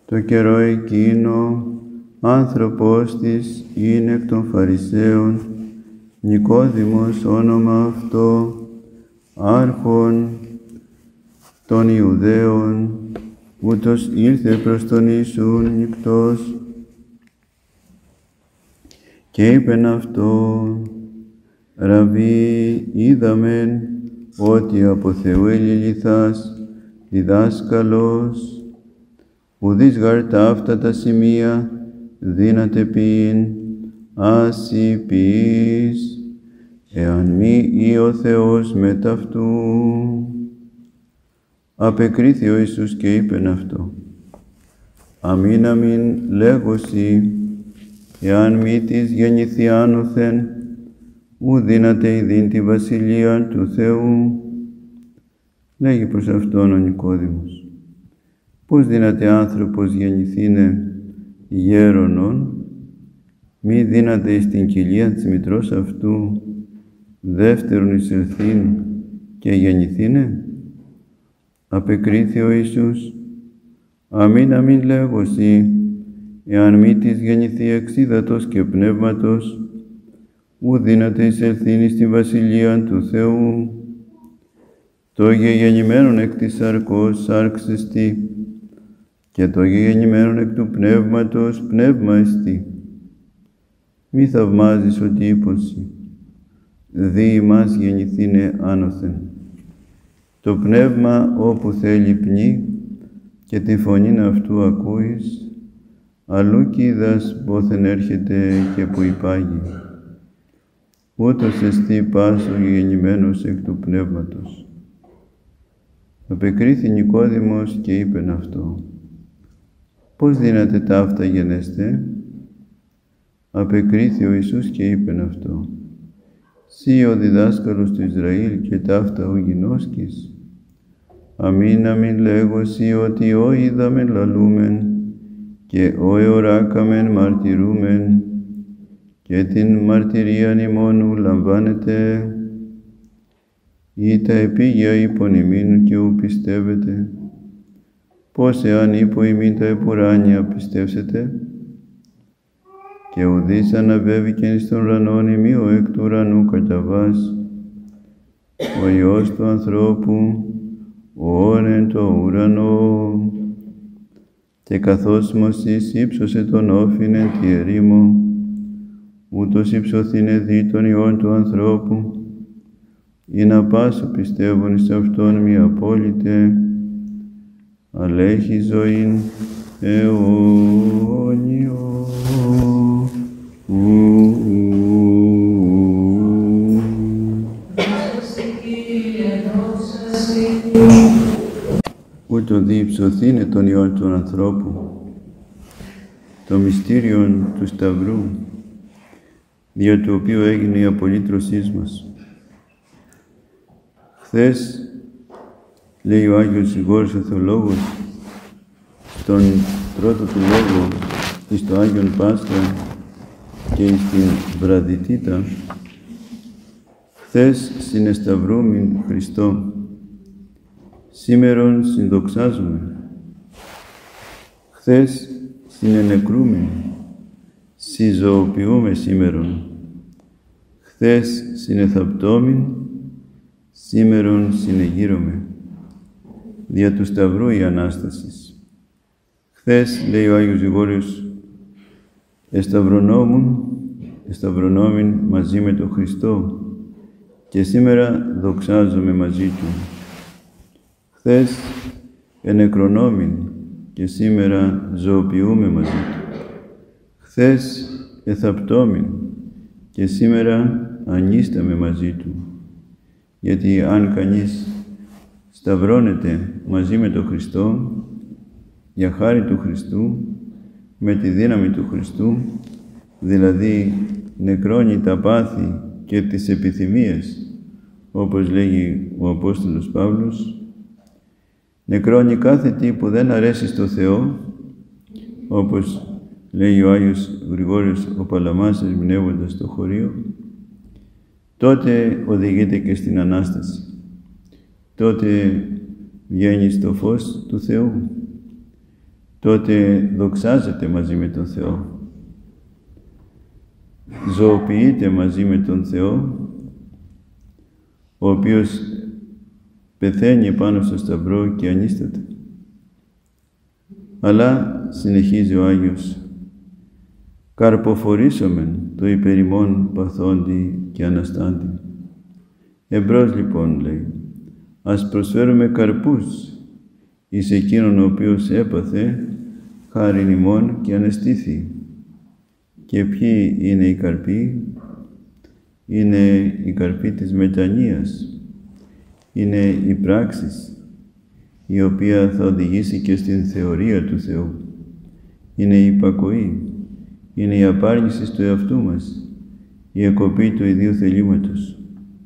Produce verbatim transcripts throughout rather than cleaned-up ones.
Το καιρό εκείνο, άνθρωπος της είναι εκ των Φαρισαίων, Νικόδημος όνομα αυτό, άρχον των Ιουδαίων, ούτως ήλθε προς τον Ιησούν νυκτός και είπεν αυτό, Ραββί, είδαμεν ότι από Θεού ελιληθάς διδάσκαλος, ουδείς γαρ ταύτα τα σημεία δύναται ποιήν, άσυ ποιείς, εάν μη ή ο Θεός μετ' αυτού. Απεκρίθη ο Ιησούς και είπεν αυτό, αμήν αμήν λέγωσι, εάν μη της γεννηθεί άνωθεν, ου δύναται ειδήν τη βασιλεία του Θεού. Λέγει προς αυτόν ο Νικόδημος, πώς δύναται άνθρωπος γεννηθήνε γέρονον, μη δύναται εις την κοιλία της μητρός αυτού δεύτερον εισελθήν και γεννηθήνε. Απεκρίθη ο Ιησούς, αμήν αμήν λέγωσι, εάν μη της γεννηθεί εξ ύδατος και πνεύματος, ου δύναται εισελθήν εις την βασιλεία του Θεού. Το γεγεννημένον εκ της σαρκός σάρξ εστί, και το γεγεννημένον εκ του πνεύματος πνεύμα εστί. Μη θαυμάζεις ο τύπωση, δι ημάς γεννηθήνε άνωθεν. Το πνεύμα όπου θέλει πνί, και τη φωνήν αυτού ακούεις, αλλού κι είδας πόθεν έρχεται και που υπάγει. Ούτως εστί πας ο γεγεννημένος εκ του πνεύματος. Απεκρίθη Νικόδημος και είπεν αυτό, πώς δύναται ταύτα γενέστε. Απεκρίθη ο Ιησούς και είπεν αυτό, σύ ο διδάσκαλος του Ισραήλ και ταύτα ου γινώσκεις. Αμήν αμήν λέγωσι ότι ω είδαμεν λαλούμεν και ω εωράκαμεν μαρτυρούμεν και την μαρτυρίαν ημώνου λαμβάνετε, ή τα επίγεια είπων ημίν και ου πιστεύετε. Πώς εάν είπω ημίν τα επουράνια πιστεύσετε, και ουδείς αναβέβηκεν εις των ουρανών ημίω εκ του ουρανού καταβάς, ο Υιός του ανθρώπου, όν εν το ουρανό. Και καθώς Μωσής ύψωσε τον όφιν εν τη ερήμο, ούτως υψωθήνε δι των Υιών του ανθρώπου, ή να πάσου πιστεύουν εις αυτόν μη απόλυτε, αλλά έχει ζωήν αιώνιο. Ούτω διυψωθήνε των Υιών του ανθρώπου, το μυστήριον του Σταυρού, δια του οποίου έγινε η απολύτρωσής μας. Χθες, λέει ο Άγιος Γρηγόρης ο Θεολόγος, στον πρώτο του λόγο, εις το Άγιον Πάσχα και εις την βραδυτήτα, χθες συνεσταυρούμην Χριστό, σήμερον συνδοξάζουμε. Χθες συνενεκρούμην, συζωοποιούμε σήμερον. Χθες συνεθαπτώμην, σήμερον συνεγείρομαι. Δια του Σταυρού η Ανάστασης. Χθες, λέει ο Άγιος Γρηγόριος, εσταυρονόμουν, εσταυρονόμην μαζί με τον Χριστό και σήμερα δοξάζομαι μαζί Του. Χθες ενεκρονόμην και σήμερα ζωοποιούμε μαζί Του. Χθες εθαπτώμην και σήμερα ανίσταμε μαζί Του. Γιατί αν κανείς σταυρώνεται μαζί με τον Χριστό, για χάρη του Χριστού, με τη δύναμη του Χριστού, δηλαδή νεκρώνει τα πάθη και τις επιθυμίες, όπως λέγει ο Απόστολος Παύλος, νεκρώνει κάθε τι που δεν αρέσει στο Θεό, όπως λέει ο Άγιος Γρηγόριος ο Παλαμάς ερμηνεύοντας το χωρίο, τότε οδηγείται και στην Ανάσταση. Τότε βγαίνει στο φως του Θεού. τότε δοξάζεται μαζί με τον Θεό. Ζωοποιείται μαζί με τον Θεό, ο οποίος πεθαίνει πάνω στο σταυρό και ανίσταται. Αλλά, συνεχίζει ο Άγιος, καρποφορήσομεν το υπερημών παθόντι και αναστάντι. Εμπρός λοιπόν, λέει, ας προσφέρουμε καρπούς εις εκείνον ο οποίος έπαθε χάριν ημών και αναστήθη. Και ποιοι είναι οι καρποί? Είναι οι καρποί της μετανοίας. Είναι οι πράξεις, η οποία θα οδηγήσει και στην θεωρία του Θεού. Είναι η υπακοή, είναι η απάργηση του εαυτού μας, η εκοπή του ιδίου θελήματος.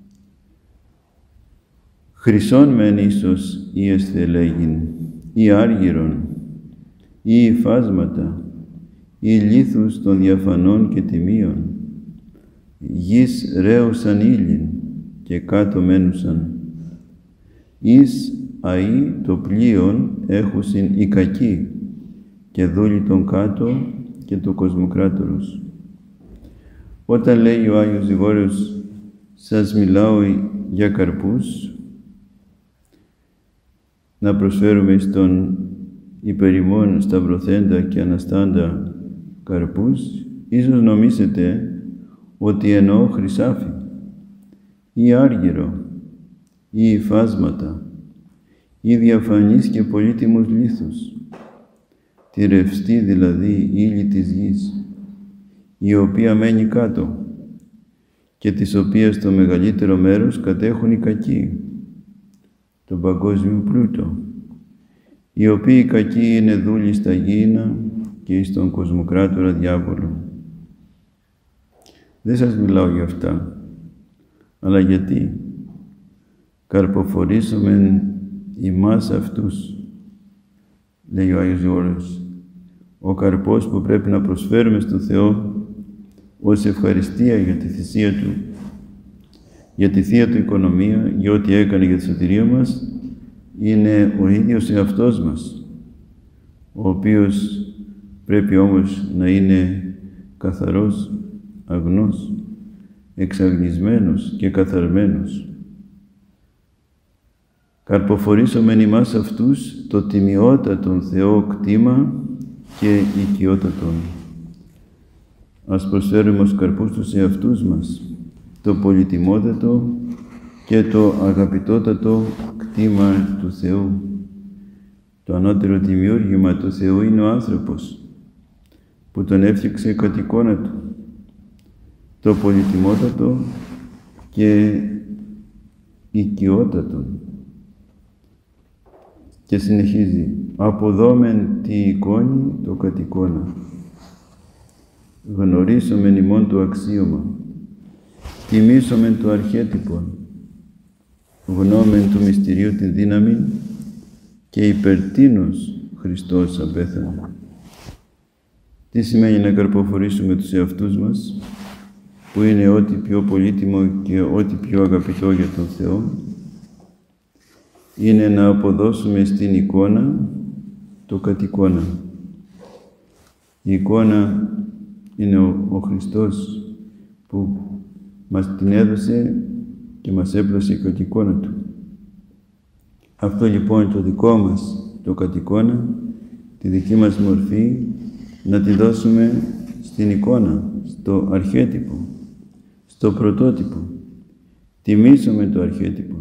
Χρυσόν μεν ίσως ή εσθελέγην, ή άργυρον, ή υφάσματα, ή λίθους των διαφανών και τιμίων, γης ρέουσαν ήλιν και κάτω μένουσαν. Εις αΐ το πλοίον έχουσιν οι κακοί και δούλοι των κάτω και το κοσμοκράτορος. Όταν λέει ο Άγιος Γρηγόριος, σας μιλάω για καρπούς, να προσφέρουμε στον υπερημών σταυρωθέντα και αναστάντα καρπούς, ίσως νομίσετε ότι εννοώ χρυσάφι ή άργυρο ή υφάσματα ή διαφανείς και πολύτιμους λίθους, τη ρευστή δηλαδή ύλη της γης, η οποία μένει κάτω και της οποίας το μεγαλύτερο μέρος κατέχουν οι κακοί, τον παγκόσμιο πλούτο, οι οποίοι κακοί είναι δούλοι στα γήινα και εις τον κοσμοκράτορα διάβολο. Δεν σας μιλάω για αυτά, αλλά γιατί καρποφορήσομεν ημάς αυτούς, λέει ο Άγιος Γρηγόριος, ο καρπός που πρέπει να προσφέρουμε στον Θεό ως ευχαριστία για τη θυσία Του, για τη Θεία Του οικονομία, για ό,τι έκανε για τη σωτηρία μας, είναι ο ίδιος εαυτός μας, ο οποίος πρέπει όμως να είναι καθαρός, αγνός, εξαγνισμένος και καθαρμένος. Καρποφορήσομεν ημάς αυτούς το τιμιότατον Θεό κτήμα και οικειότατον. Ας προσφέρουμε ως καρπούς τους εαυτούς μας το πολυτιμότατο και το αγαπητότατο κτήμα του Θεού. Το ανώτερο δημιούργημα του Θεού είναι ο άνθρωπος, που τον έφτιαξε κατ' εικόνα Του. Το πολυτιμότατο και οικειότατο. Και συνεχίζει, αποδόμεν τη εικόνη το κατ' εικόνα. Γνωρίσομεν ημών το αξίωμα. Τιμήσομεν το αρχέτυπον. Γνώμεν του μυστηρίου την δύναμη και υπερτίνος Χριστός απέθανε. Τι σημαίνει να καρποφορήσουμε τους εαυτούς μας, που είναι ό,τι πιο πολύτιμο και ό,τι πιο αγαπητό για τον Θεό? Είναι να αποδώσουμε στην εικόνα το κατ' εικόνα. Η εικόνα είναι ο, ο Χριστός που μας την έδωσε και μας έπλασε κατ' εικόνα Του. Αυτό λοιπόν το δικό μας το κατ' εικόνα, τη δική μας μορφή, να τη δώσουμε στην εικόνα, στο αρχέτυπο, στο πρωτότυπο. Τιμήσουμε το αρχέτυπο.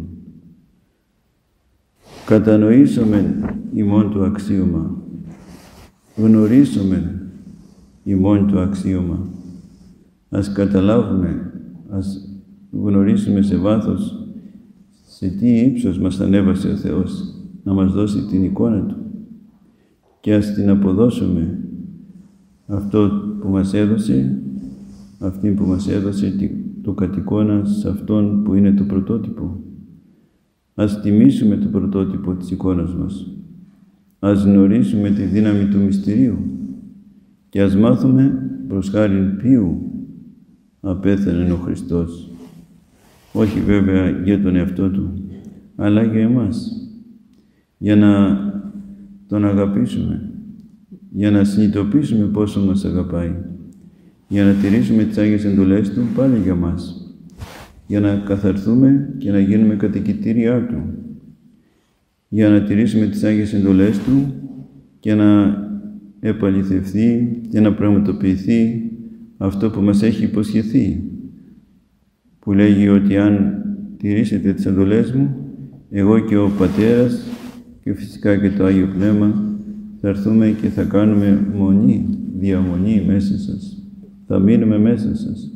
Κατανοήσουμε ημών το αξίωμα. Γνωρίσουμε ημών το αξίωμα. Ας καταλάβουμε, ας γνωρίσουμε σε βάθος σε τι ύψος μας ανέβασε ο Θεός να μας δώσει την εικόνα Του και ας την αποδώσουμε αυτό που μας έδωσε, αυτή που μας έδωσε το κατ' εικόνα σε Αυτόν που είναι το πρωτότυπο. Ας τιμήσουμε το πρωτότυπο της εικόνας μας. Ας γνωρίσουμε τη δύναμη του μυστηρίου και ας μάθουμε προς χάριν ποιου απέθανε ο Χριστός. Όχι βέβαια για τον εαυτό Του, αλλά για εμάς, για να Τον αγαπήσουμε, για να συνειδητοποιήσουμε πόσο μας αγαπάει, για να τηρήσουμε τις Άγιες εντολές Του πάλι για μας, για να καθαρθούμε και να γίνουμε κατοικητήριά Του, για να τηρήσουμε τις Άγιες εντολές Του και να επαληθευθεί και να πραγματοποιηθεί αυτό που μας έχει υποσχεθεί, που λέγει ότι αν τηρήσετε τις εντολές μου, εγώ και ο Πατέρας και φυσικά και το Άγιο Πνεύμα θα έρθουμε και θα κάνουμε μονή, διαμονή μέσα σας. Θα μείνουμε μέσα σας.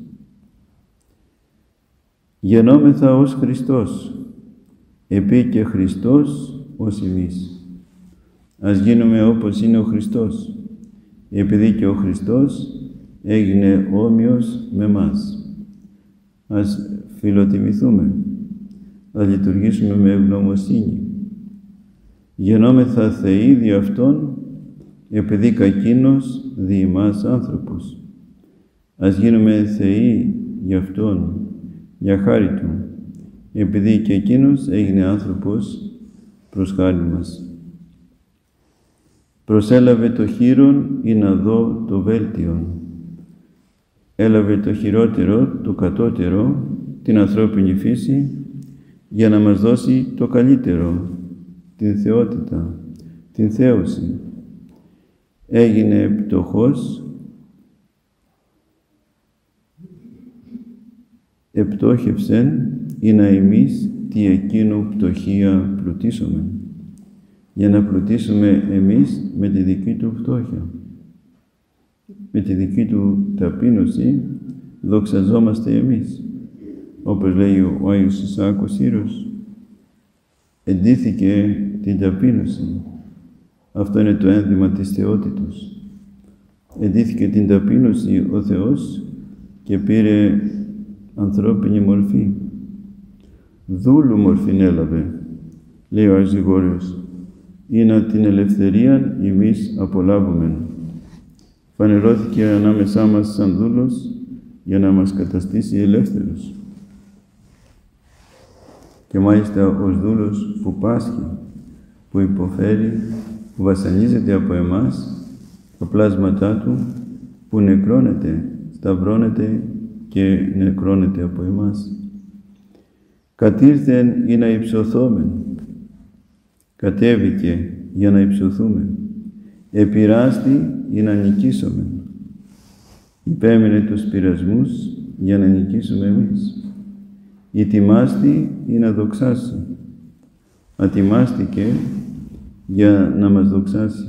Γεννόμεθα ως Χριστός, επί και Χριστός ως εμείς. Ας γίνουμε όπως είναι ο Χριστός, επειδή και ο Χριστός έγινε όμοιος με μας. Ας φιλοτιμηθούμε, ας λειτουργήσουμε με ευγνωμοσύνη. Γεννόμεθα Θεοί δι' Αυτόν, επειδή κακίνος δι' εμάς άνθρωπος. Ας γίνουμε Θεοί για Αυτόν, για χάρη Του, επειδή και Εκείνος έγινε άνθρωπος προς χάρη μας. Προσέλαβε το χείρον ή να δω το βέλτιον. Έλαβε το χειρότερο, το κατώτερο, την ανθρώπινη φύση, για να μας δώσει το καλύτερο, την θεότητα, την θέωση. Έγινε πτωχός, επτόχευσεν, ή να εμείς τι εκείνου πτωχία πλουτίσομεν, για να πλουτίσουμε εμείς με τη δική Του φτώχεια. Με τη δική Του ταπείνωση δοξαζόμαστε εμείς. Όπως λέει ο Άγιος Ισαάκος Σύρος, εντύθηκε την ταπείνωση. Αυτό είναι το ένδυμα της θεότητος. Εντύθηκε την ταπείνωση ο Θεός και πήρε ανθρώπινη μορφή. Δούλου μορφήν έλαβε, λέει ο Άγιος Γρηγόριος, ή να την ελευθερία εμείς απολάβουμε. Φανερώθηκε ανάμεσά μας σαν δούλος για να μας καταστήσει ελεύθερους. Και μάλιστα ως δούλος που πάσχει, που υποφέρει, που βασανίζεται από εμάς, τα πλάσματά Του, που νεκρώνεται, σταυρώνεται και νεκρώνεται από εμάς. Κατήρθεν ή να υψωθόμεν, κατέβηκε για να υψωθούμε, επειράστη ή να νικήσομεν, υπέμεινε τους πειρασμούς για να νικήσουμε εμείς. Ητιμάστη ή να δοξάσει, ατιμάστηκε για να μας δοξάσει.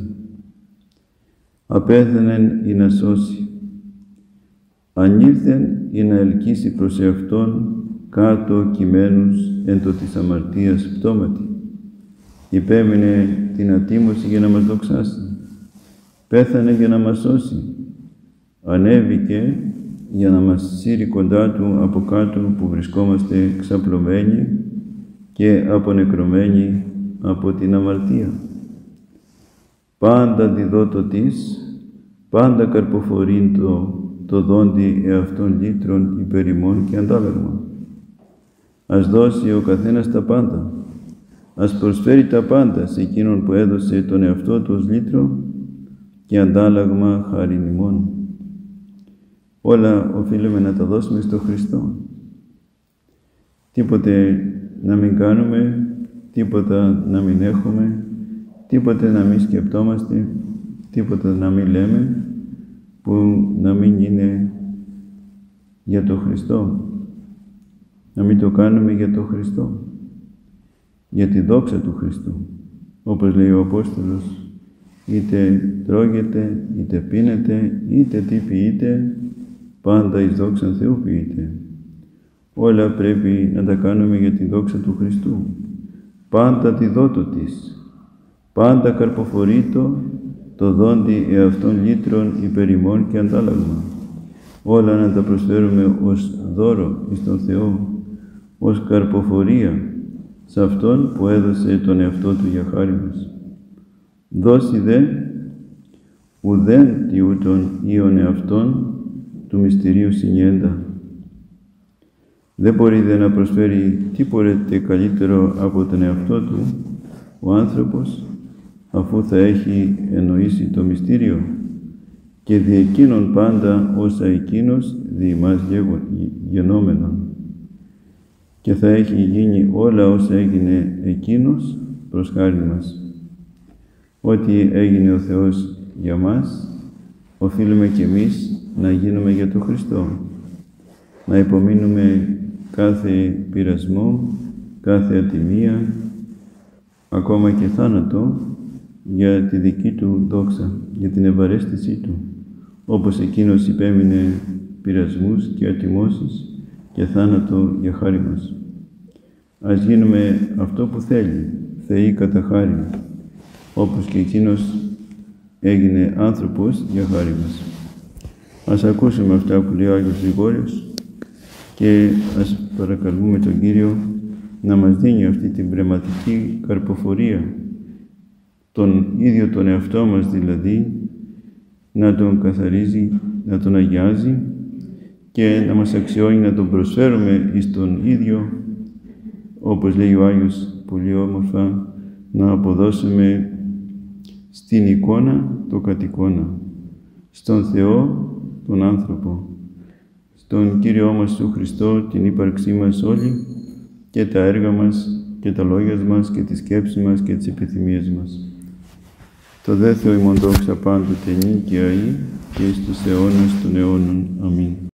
Απέθανεν ή να σώσει, ανήλθεν ή να ελκύσει προς εαυτόν κάτω κειμένους εν το της αμαρτίας πτώματι. Υπέμεινε την ατίμωση για να μας δοξάσει. Πέθανε για να μας σώσει. Ανέβηκε για να μας σύρει κοντά Του από κάτω που βρισκόμαστε ξαπλωμένοι και απονεκρωμένοι από την αμαρτία. Πάντα διδότο της, πάντα καρποφορήν το, το δόντι εαυτών λύτρων υπερημών και αντάλλαγμα. Ας δώσει ο καθένας τα πάντα. Ας προσφέρει τα πάντα σε εκείνον που έδωσε τον εαυτό Του ως λύτρο και αντάλλαγμα χάριν ημών. Όλα οφείλουμε να τα δώσουμε στο Χριστό. Τίποτε να μην κάνουμε, τίποτα να μην έχουμε, τίποτε να μην σκεπτόμαστε, τίποτα να μην λέμε, που να μην είναι για το Χριστό. Να μην το κάνουμε για το Χριστό, για τη δόξα του Χριστού. Όπως λέει ο Απόστολος, είτε τρώγεται, είτε πίνετε, είτε τι ποιείτε, πάντα εις δόξαν Θεού ποιείτε. Όλα πρέπει να τα κάνουμε για τη δόξα του Χριστού. Πάντα τη δότο της, πάντα καρποφορείτο το δόντι εαυτών λύτρων υπερημών και αντάλλαγμα. Όλα να τα προσφέρουμε ως δώρο εις τον Θεό, ως καρποφορία σε Αυτόν που έδωσε τον εαυτό Του για χάρη μας. Δώσει δε ουδέν τι ούτων ήων εαυτών του μυστηρίου συνιέντα. Δεν μπορεί δε να προσφέρει τίποτε καλύτερο από τον εαυτό του ο άνθρωπος, αφού θα έχει εννοήσει το μυστήριο και δι' εκείνον πάντα όσα εκείνος δι' ημάς γενόμενον, και θα έχει γίνει όλα όσα έγινε εκείνος προς χάριν μας. Ό,τι έγινε ο Θεός για μας, οφείλουμε κι εμείς να γίνουμε για τον Χριστό, να υπομείνουμε κάθε πειρασμό, κάθε ατιμία, ακόμα και θάνατο, για τη δική Του δόξα, για την ευαρέστησή Του, όπως εκείνος υπέμεινε πειρασμούς και ατιμώσεις και θάνατο για χάρη μας. Ας γίνουμε αυτό που θέλει, Θεοί κατά χάρη, όπως και εκείνος έγινε άνθρωπος για χάρη μας. Ας ακούσουμε αυτά που λέει ο Άγιος Γρηγόριος και ας παρακαλούμε τον Κύριο να μας δίνει αυτή την πνευματική καρποφορία, τον ίδιο τον εαυτό μας δηλαδή, να τον καθαρίζει, να τον αγιάζει και να μας αξιώνει να τον προσφέρουμε εις τον ίδιο, όπως λέει ο Άγιος πολύ όμορφα, να αποδώσουμε στην εικόνα το κατ' εικόνα, στον Θεό τον άνθρωπο, στον Κύριό μας του Χριστό την ύπαρξή μας όλη και τα έργα μας και τα λόγια μας και τις σκέψεις μας και τις επιθυμίες μας. Το δε Θεό ημών δόξα πάντοτε νυν και αεί και εις τους αιώνας των αιώνων. Αμήν.